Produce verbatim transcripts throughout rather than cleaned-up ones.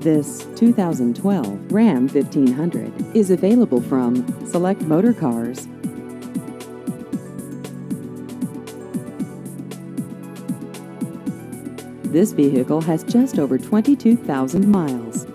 This two thousand twelve Ram fifteen hundred is available from Select Motor Cars. This vehicle has just over twenty-two thousand miles.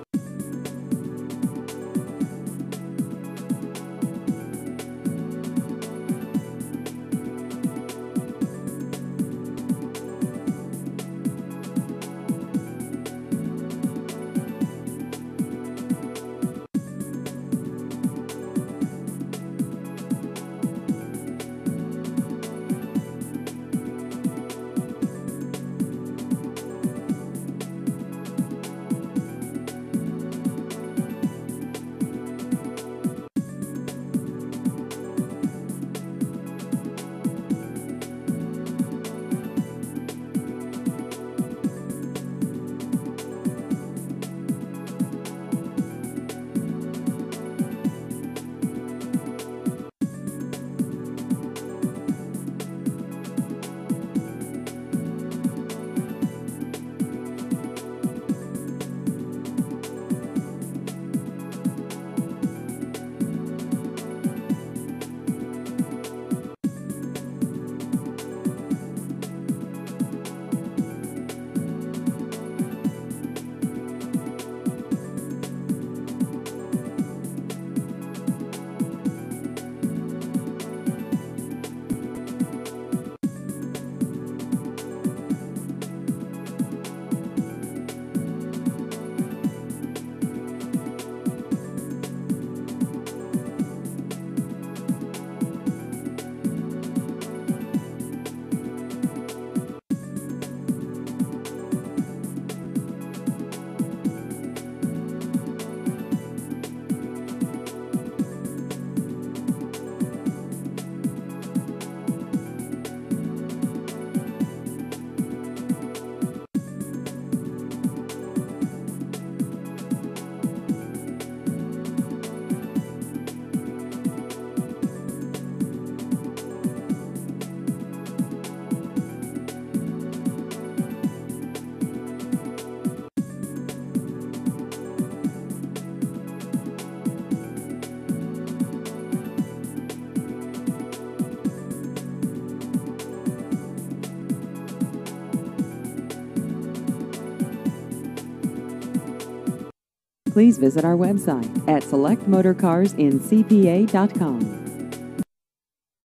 Please visit our website at select motor cars in c p a dot com.